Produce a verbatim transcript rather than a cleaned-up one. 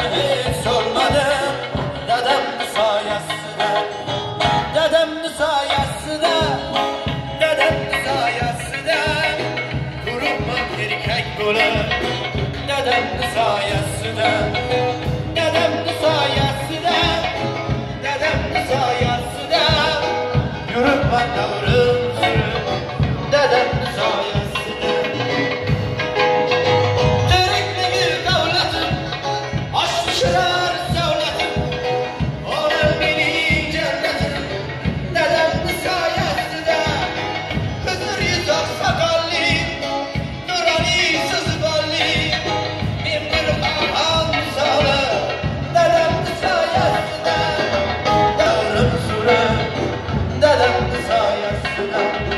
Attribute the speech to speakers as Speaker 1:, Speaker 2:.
Speaker 1: hiç sormadım. Dedemnin sayesinde, dedemnin sayesinde, dedemnin sayesinde durumam erkek olur. Dedemnin sayesinde, dedemnin sayesinde, dedemnin sayesinde yürüp ben doğrum sürüm. Dedemnin sayesinde Terikli bir devletim açmışlar devletim. Oğlum beni cennetim. Dedemnin sayesinde Hızır yüzak sakallı Nurani sızı ballı bin bir kahan misalı. Dedemnin sayesinde doğrum sürüm. Dedemnin sayesinde